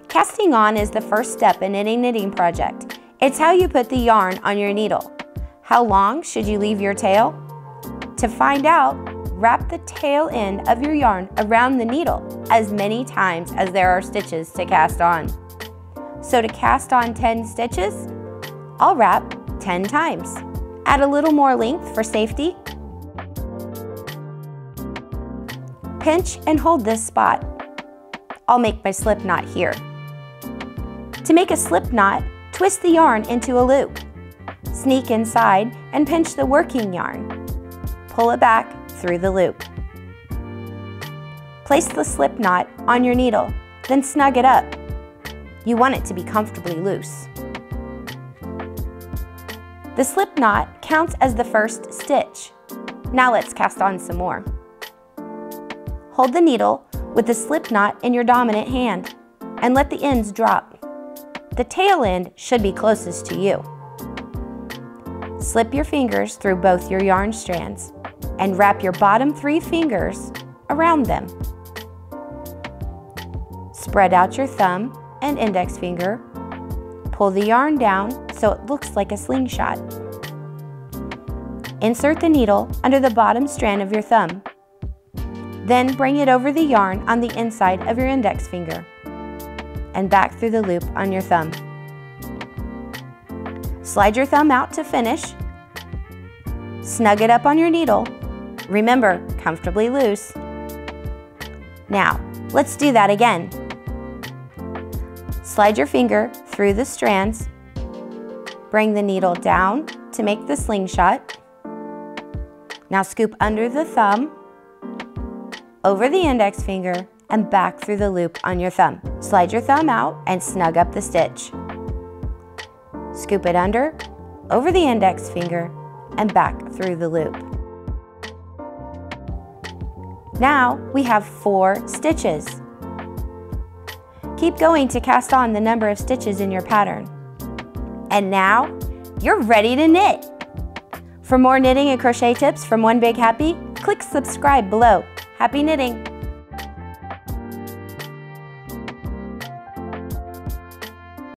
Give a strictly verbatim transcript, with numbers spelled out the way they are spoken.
Casting on is the first step in any knitting project. It's how you put the yarn on your needle. How long should you leave your tail? To find out, wrap the tail end of your yarn around the needle as many times as there are stitches to cast on. So to cast on ten stitches, I'll wrap ten times. Add a little more length for safety. Pinch and hold this spot. I'll make my slip knot here. To make a slip knot, twist the yarn into a loop. Sneak inside and pinch the working yarn. Pull it back through the loop. Place the slip knot on your needle, then snug it up. You want it to be comfortably loose. The slip knot counts as the first stitch. Now let's cast on some more. Hold the needle with the slip knot in your dominant hand and let the ends drop. The tail end should be closest to you. Slip your fingers through both your yarn strands and wrap your bottom three fingers around them. Spread out your thumb and index finger. Pull the yarn down so it looks like a slingshot. Insert the needle under the bottom strand of your thumb. Then bring it over the yarn on the inside of your index finger and back through the loop on your thumb. Slide your thumb out to finish. Snug it up on your needle. Remember, comfortably loose. Now, let's do that again. Slide your finger through the strands. Bring the needle down to make the slingshot. Now scoop under the thumb, over the index finger, and back through the loop on your thumb. Slide your thumb out and snug up the stitch. Scoop it under, over the index finger, and back through the loop. Now we have four stitches. Keep going to cast on the number of stitches in your pattern. And now you're ready to knit. For more knitting and crochet tips from One Big Happy, click subscribe below. Happy knitting!